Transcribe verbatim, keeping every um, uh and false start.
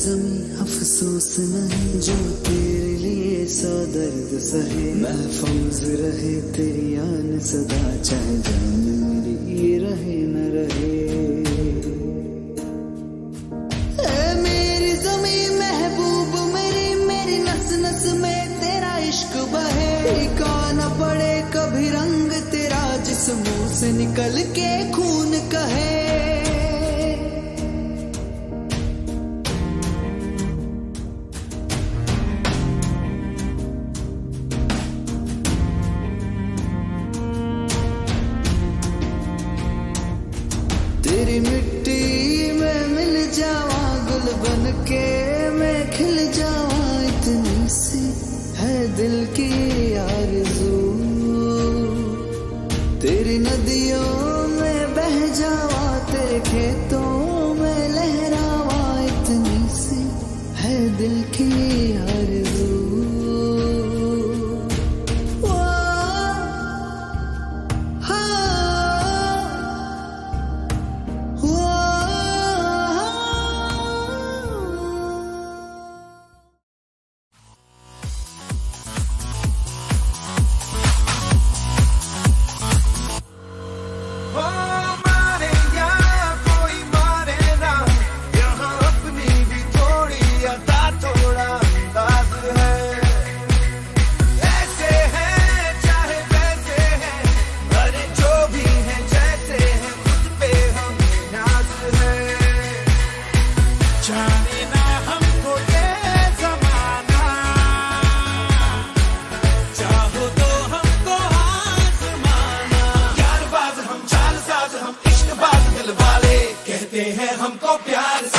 जमी अफसोस नहीं जो तेरे लिए सौ दर्द सहे। महफूज रहे तेरी आन सदा चाहे जान मेरी रहे न रहे। ए मेरी जमी महबूब मेरी मेरी नस नस में तेरा इश्क बहे। फीका न पड़े कभी रंग तेरा जिस मुंह से निकल के खून कहे। तेरी मिट्टी में मिल जावा गुल बन के मैं खिल जावा। इतनी सी है दिल की आरज़ू। तेरी नदियों में बह जावा तेरे खेतों में लहरावा। इतनी सी है दिल की आरज़ू। हमको प्यार